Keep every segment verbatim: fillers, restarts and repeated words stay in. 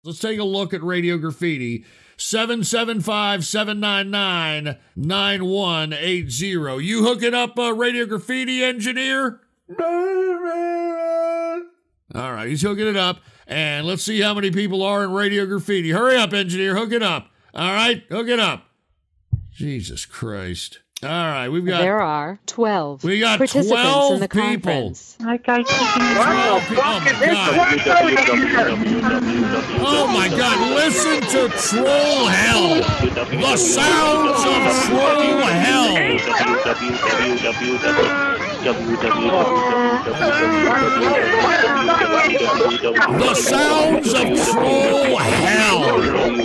Let's take a look at Radio Graffiti. seven seven five, seven nine nine, nine one eight zero. You hooking up a Radio Graffiti, engineer? All right, he's hooking it up. And let's see how many people are in Radio Graffiti. Hurry up, engineer. Hook it up. All right, hook it up. Jesus Christ. All right, we've got... There are twelve we got participants twelve in the people. Conference. Hi guys. twelve people. Oh, my God. Oh, my God. Listen to Troll Hell. The sounds of Troll Hell. The sounds of Troll Hell.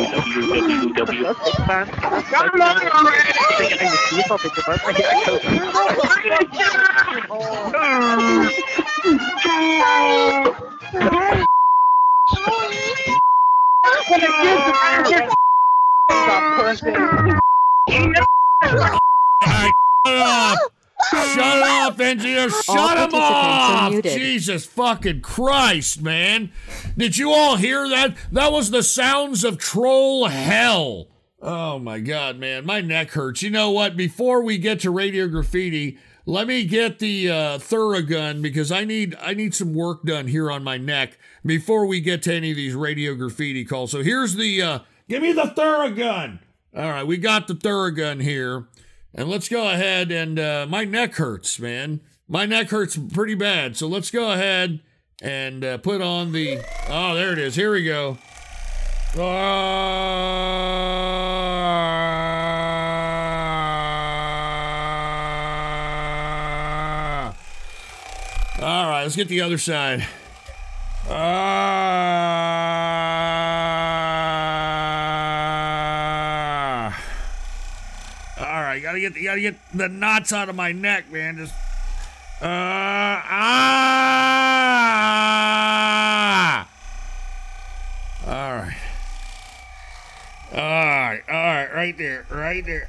Shut it off, engineer. Shut him off. Jesus fucking Christ, man. Did you all hear that? That was the sounds of Troll Hell. Oh, my God, man. My neck hurts. You know what? Before we get to Radio Graffiti, let me get the uh, Thorogun because I need I need some work done here on my neck before we get to any of these Radio Graffiti calls. So here's the... Uh, give me the Thorogun. All right, we got the Thorogun here. And let's go ahead and... Uh, my neck hurts, man. My neck hurts pretty bad. So let's go ahead and uh, put on the... Oh, there it is. Here we go. Uh, all right, let's get the other side. Uh, all right, gotta get gotta get the knots out of my neck, man. Just uh, ah. All right. All right, all right, right there, right there.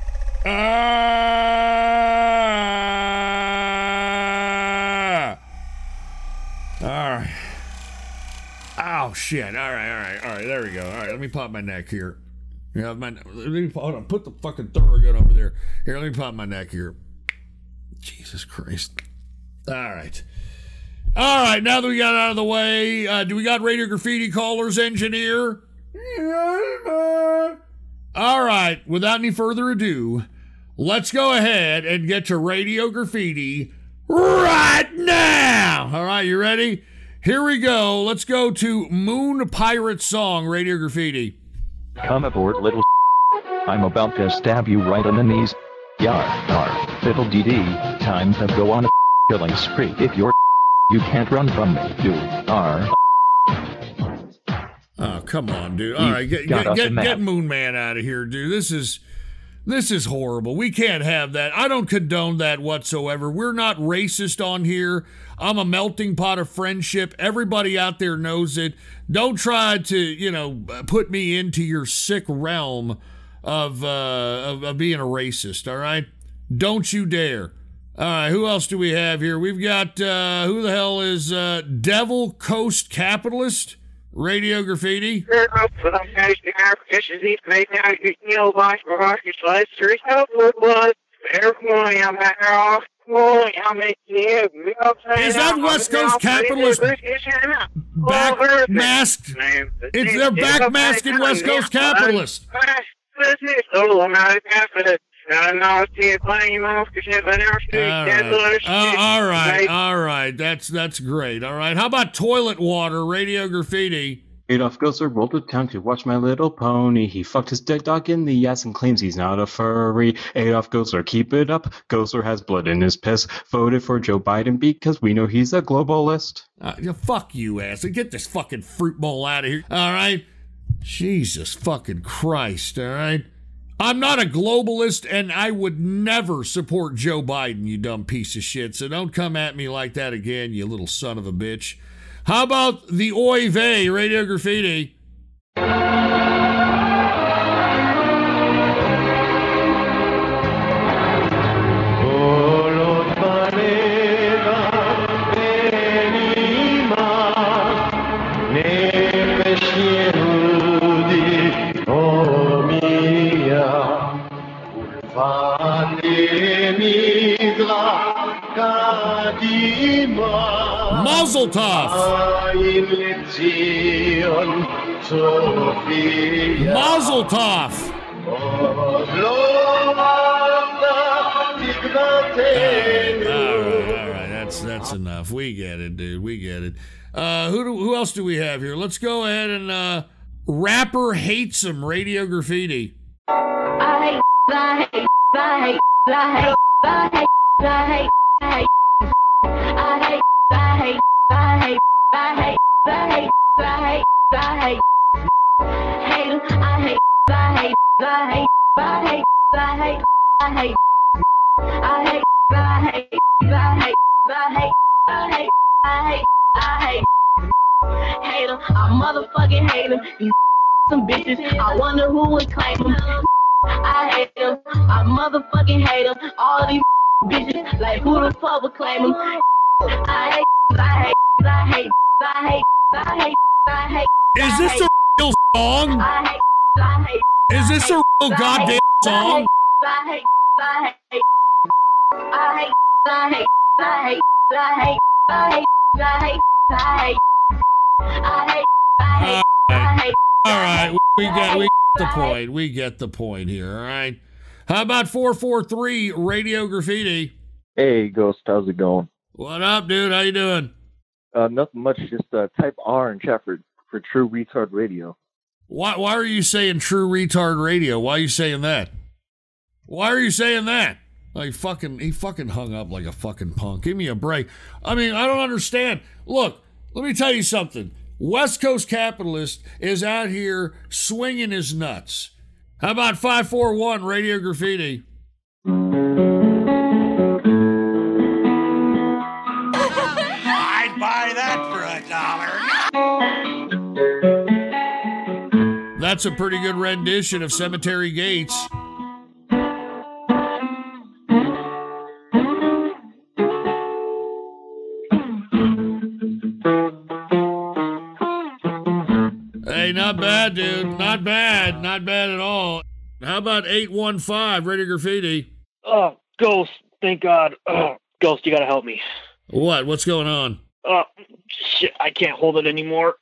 Ah! All right. Oh, shit. All right, all right, all right, there we go. All right, let me pop my neck here. Yeah, my, let me, hold on, put the fucking Thorogun over there. Here, let me pop my neck here. Jesus Christ. All right. All right, now that we got out of the way, uh, do we got Radio Graffiti callers, engineer? All right, without any further ado, let's go ahead and get to Radio Graffiti right now. All right, you ready? Here we go. Let's go to Moon Pirate Song, Radio Graffiti. Come aboard, little I'm about to stab you right in the knees. Yar, yar, fiddle dee dee, time to go on a killing spree. If you're you can't run from me, dude. R. Oh, come on, dude. All right, get get, get, get Moon Man out of here, dude. This is this is horrible. We can't have that. I don't condone that whatsoever. We're not racist on here. I'm a melting pot of friendship. Everybody out there knows it. Don't try to, you know, put me into your sick realm of uh of, of being a racist, all right? Don't you dare. All right, who else do we have here? We've got, uh, who the hell is uh, Devil Coast Capitalist? Radio Graffiti. Is that West Coast Capitalist back masked? It's their back masked in West Coast Capitalist. All right. Uh, all right, all right. That's that's great. All right. How about Toilet Water, Radio Graffiti? Adolf Gosler rolled to town to watch My Little Pony. He fucked his dead dog in the ass and claims he's not a furry. Adolf Gosler, keep it up. Gosler has blood in his piss. Voted for Joe Biden because we know he's a globalist. Uh, yeah, fuck you, ass. Get this fucking fruit bowl out of here. All right. Jesus fucking Christ. All right. I'm not a globalist, and I would never support Joe Biden, you dumb piece of shit. So don't come at me like that again, you little son of a bitch. How about the Oy Vey, Radio Graffiti? Never Mazel tov. Mazel tov. All right, all right, all right. That's that's enough. We get it, dude. We get it. Uh, who do, who else do we have here? Let's go ahead and uh, rapper hates him. Radio Graffiti. I hate, I hate, I hate, I hate, I hate, I hate, I hate, I hate, I hate, I hate, I hate, I hate, I hate, I hate, hate him. I hate, I hate, I hate, I hate, I hate, I hate, I hate, I hate, I hate, I hate, I hate, I hate, I hate, hate him. I motherfucking hate him. These some bitches. I wonder who would claim him. I hate him. I motherfucking hate him. All these bitches, like who the fuck would claim him? I hate, I hate, I hate, I hate, I hate, I hate. Is this a real song? I hate, I hate. Is this a real goddamn song? I hate, I hate, I hate, I hate, I hate, I hate, I hate, I hate, I hate, I hate, I hate, I hate. All right, we get we get the point. We get the point here. All right. How about four four three Radio Graffiti? Hey, Ghost, how's it going? What up, dude? How you doing? Uh, nothing much. Just uh, type R in chat for, for True Retard Radio. Why why are you saying True Retard Radio? Why are you saying that? Why are you saying that? Oh, he fucking he fucking hung up like a fucking punk. Give me a break. I mean, I don't understand. Look, let me tell you something. West Coast Capitalist is out here swinging his nuts. How about five four one Radio Graffiti? I'd buy that for a dollar. That's a pretty good rendition of Cemetery Gates. Hey, not bad, dude. Not bad. Not bad at all. How about eight one five, Radio Graffiti? Oh, Ghost, thank God. Oh, Ghost, you gotta help me. What? What's going on? Oh, shit, I can't hold it anymore.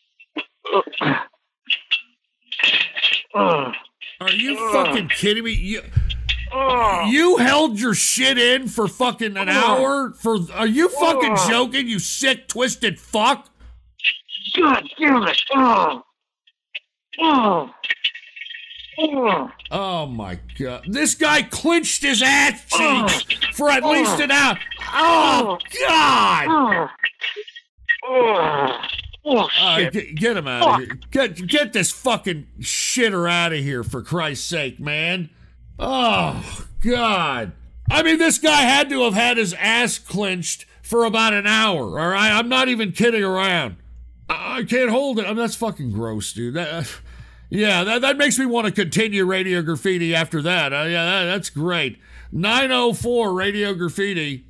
Are you fucking kidding me? You, you held your shit in for fucking an hour? For Are you fucking joking, you sick, twisted fuck? God damn it. Oh. Oh. Oh. Oh my God. This guy clenched his ass cheeks for at least an hour. Oh, God. Oh, oh shit. Uh, get, get him out of here. Get, get this fucking shitter out of here, for Christ's sake, man. Oh, God. I mean, this guy had to have had his ass clenched for about an hour, all right? I'm not even kidding around. I, I can't hold it. I mean, that's fucking gross, dude. That, uh, yeah, that, that makes me want to continue Radio Graffiti after that. Uh, yeah, that, that's great. nine oh four Radio Graffiti.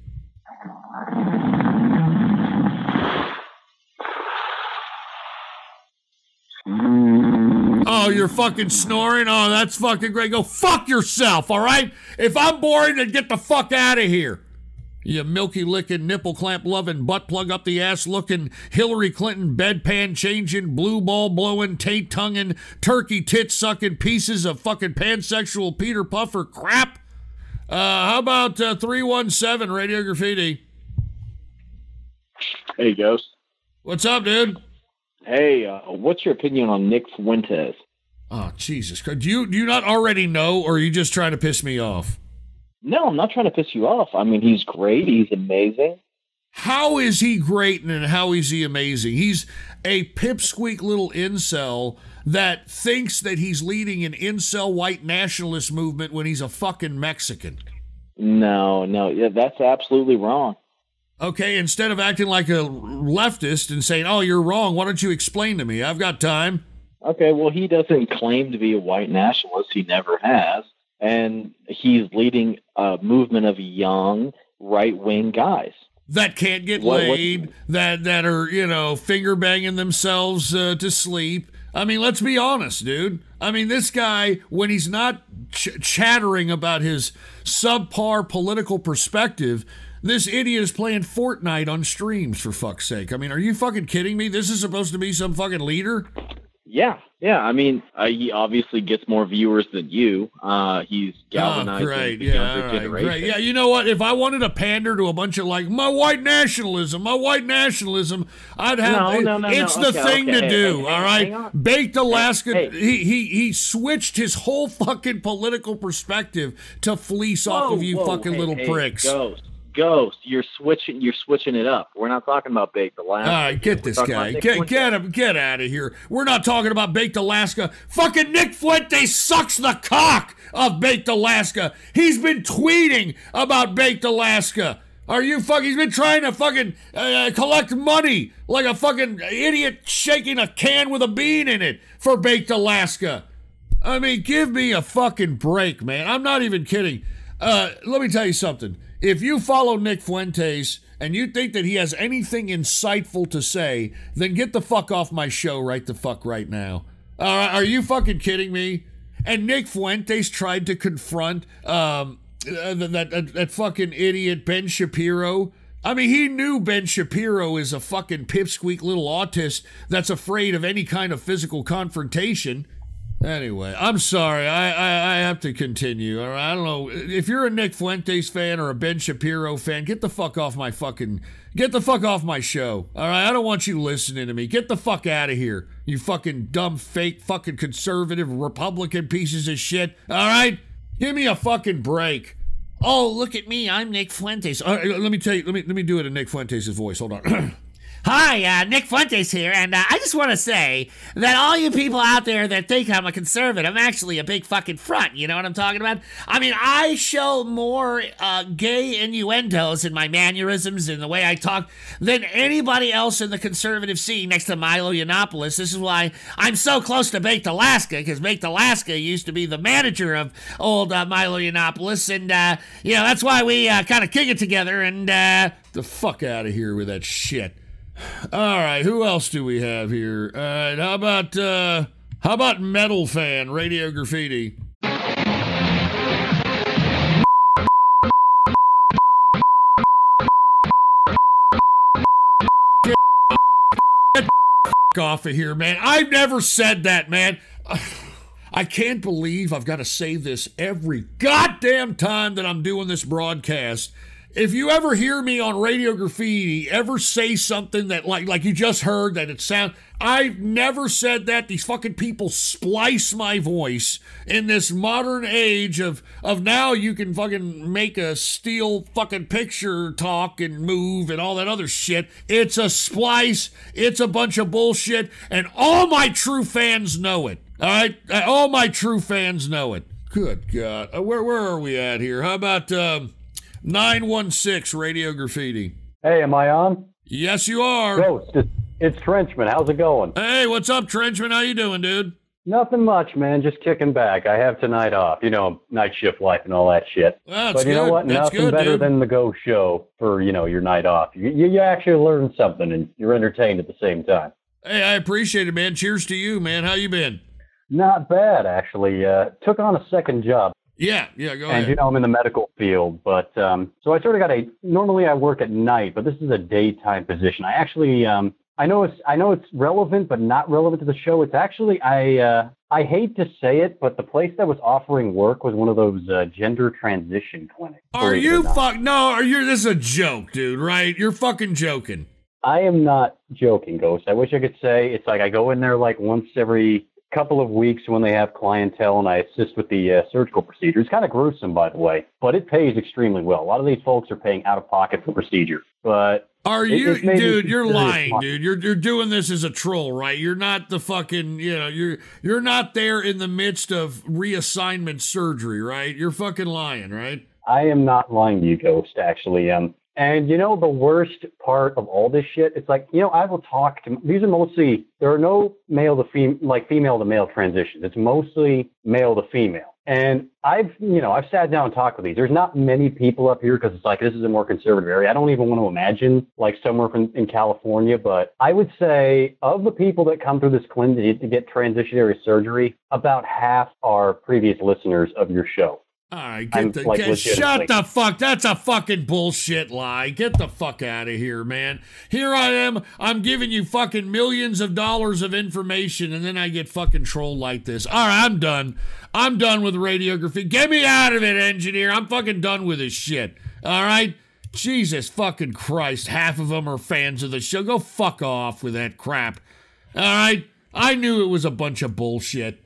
Oh, you're fucking snoring? Oh, that's fucking great. Go fuck yourself, all right? If I'm boring, then get the fuck out of here. You milky licking, nipple clamp loving, butt plug up the ass looking, Hillary Clinton bedpan changing, blue ball blowing, taint tonguing, turkey tit sucking pieces of fucking pansexual Peter Puffer crap. Uh, how about uh, three one seven Radio Graffiti? Hey, Ghost. What's up, dude? Hey, uh, what's your opinion on Nick Fuentes? Oh, Jesus Christ. Do you, do you not already know, or are you just trying to piss me off? No, I'm not trying to piss you off. I mean, he's great. He's amazing. How is he great and how is he amazing? He's a pipsqueak little incel that thinks that he's leading an incel white nationalist movement when he's a fucking Mexican. No, no, yeah, that's absolutely wrong. Okay, instead of acting like a leftist and saying, oh, you're wrong, why don't you explain to me? I've got time. Okay, well, he doesn't claim to be a white nationalist. He never has. And he's leading a movement of young right-wing guys. That can't get what, laid, what? that that are, you know, finger-banging themselves uh, to sleep. I mean, let's be honest, dude. I mean, this guy, when he's not ch- chattering about his subpar political perspective, This idiot is playing Fortnite on streams, for fuck's sake. I mean, are you fucking kidding me? This is supposed to be some fucking leader? Yeah, yeah. I mean, uh, he obviously gets more viewers than you. Uh, he's galvanizing oh, great. the Yeah, younger right, generation. great. Yeah, you know what? If I wanted to pander to a bunch of like my white nationalism, my white nationalism, I'd have. No, it, no, no, it's no. the Okay, thing okay. to Hey, do. hey, all hey, right, hang on. Baked Alaska. Hey, hey. He he he switched his whole fucking political perspective to fleece Whoa, off of you whoa, fucking hey, little hey, pricks. Ghost, Ghost, you're switching. You're switching it up. We're not talking about Baked Alaska. All right, get this guy. Get, get him. Get out of here. We're not talking about Baked Alaska. Fucking Nick Fuentes sucks the cock of Baked Alaska. He's been tweeting about Baked Alaska. Are you fucking? He's been trying to fucking uh, collect money like a fucking idiot shaking a can with a bean in it for Baked Alaska. I mean, give me a fucking break, man. I'm not even kidding. Uh, let me tell you something. If you follow Nick Fuentes and you think that he has anything insightful to say, then get the fuck off my show right the fuck right now. All right, are you fucking kidding me? And Nick Fuentes tried to confront um, uh, that, that, that fucking idiot Ben Shapiro. I mean, he knew Ben Shapiro is a fucking pipsqueak little autist that's afraid of any kind of physical confrontation. Anyway, I'm sorry. I, I I have to continue. All right, I don't know if you're a Nick Fuentes fan or a Ben Shapiro fan. Get the fuck off my fucking. Get the fuck off my show. All right, I don't want you listening to me. Get the fuck out of here. You fucking dumb, fake, fucking conservative Republican pieces of shit. All right, give me a fucking break. Oh, look at me. I'm Nick Fuentes. All right, let me tell you. Let me let me do it in Nick Fuentes' voice. Hold on. Hi, uh, Nick Fuentes here, and uh, I just want to say that all you people out there that think I'm a conservative, I'm actually a big fucking front, you know what I'm talking about? I mean, I show more uh, gay innuendos in my mannerisms and the way I talk than anybody else in the conservative scene next to Milo Yiannopoulos. This is why I'm so close to Baked Alaska, because Baked Alaska used to be the manager of old uh, Milo Yiannopoulos, and, uh, you know, that's why we uh, kind of kick it together, and, uh... the fuck out of here with that shit. All right, who else do we have here? All right, how about uh, how about Metal Fan Radio Graffiti? Get, get off of here, man. I've never said that, man. I can't believe I've got to say this every goddamn time that I'm doing this broadcast. If you ever hear me on Radio Graffiti ever say something that like like you just heard that it sound, I've never said that. These fucking people splice my voice in this modern age of of now you can fucking make a still fucking picture talk and move and all that other shit. It's a splice. It's a bunch of bullshit, and all my true fans know it. All right, all my true fans know it. Good God, uh, where where are we at here? How about um. nine one six Radio Graffiti. Hey, am I on? Yes, you are. Ghost, it's, it's Trenchman. How's it going? Hey, what's up, Trenchman? How you doing, dude? Nothing much, man. Just kicking back. I have tonight off. You know, night shift life and all that shit. That's but you good. know what? That's Nothing good, better dude. than the Ghost show for, you know, your night off. You, you, you actually learn something and you're entertained at the same time. Hey, I appreciate it, man. Cheers to you, man. How you been? Not bad, actually. Uh, took on a second job. Yeah, yeah, go and, ahead. you know, I'm in the medical field, but um, so I sort of got a, normally I work at night, but this is a daytime position. I actually, um, I know it's, I know it's relevant, but not relevant to the show. It's actually, I, uh, I hate to say it, but the place that was offering work was one of those uh, gender transition clinics. Are you fuck? No, are you? This is a joke, dude. Right? You're fucking joking. I am not joking, Ghost. I wish I could say it's like I go in there like once every couple of weeks when they have clientele and I assist with the uh, surgical procedure. It's kind of gruesome, by the way, but it pays extremely well. A lot of these folks are paying out of pocket for procedure, but are it, you, it dude? You're lying, money. dude. You're you're doing this as a troll, right? You're not the fucking, you know, you're you're not there in the midst of reassignment surgery, right? You're fucking lying, right? I am not lying to you, Ghost. Actually, um. And, you know, the worst part of all this shit, it's like, you know, I will talk to, these are mostly, there are no male to female, like female to male transitions. It's mostly male to female. And I've, you know, I've sat down and talked with these. There's not many people up here because it's like, this is a more conservative area. I don't even want to imagine like somewhere from, in California, but I would say of the people that come through this clinic to get transitionary surgery, about half are previous listeners of your show. All right, I'm, get the like, get, shut legitimately- the fuck. That's a fucking bullshit lie. Get the fuck out of here, man. Here I am. I'm giving you fucking millions of dollars of information, and then I get fucking trolled like this. All right, I'm done. I'm done with radiography. Get me out of it, engineer. I'm fucking done with this shit. All right. Jesus fucking Christ. Half of them are fans of the show. Go fuck off with that crap. All right. I knew it was a bunch of bullshit.